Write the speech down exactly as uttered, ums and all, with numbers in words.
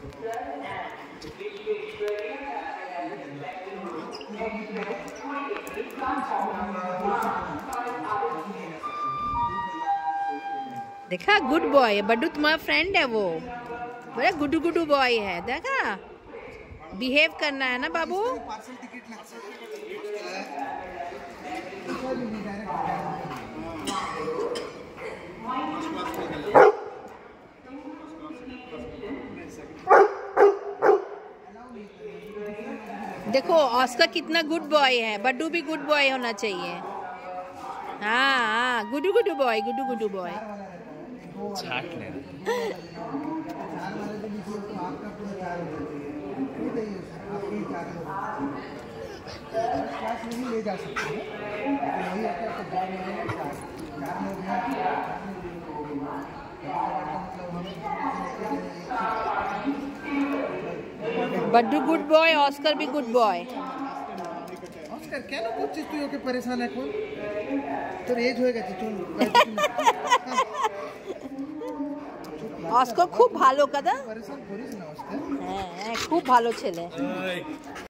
देखा, good boy है बड्डू, तुम्हारा फ्रेंड है वो, बड़ा गुडू गुडू बॉय है। देखा, बिहेव करना है ना बाबू। देखो ऑस्कर कितना गुड बॉय है, बड्डू भी गुड बॉय होना चाहिए। हाँ हाँ, गुडू गुडू बॉय, गुडू गुडू बॉय। छाट ले ले जा सकते बड्डू गुड बॉय, ऑस्कर भी गुड बॉय। ऑस्कर क्या ना कुछ चीज तू होके परेशान है कौन तो एज होएगा ऑस्कर खूब ভালো কাদা, परेशान করিস না অস্কার। হ্যাঁ খুব ভালো ছেলে।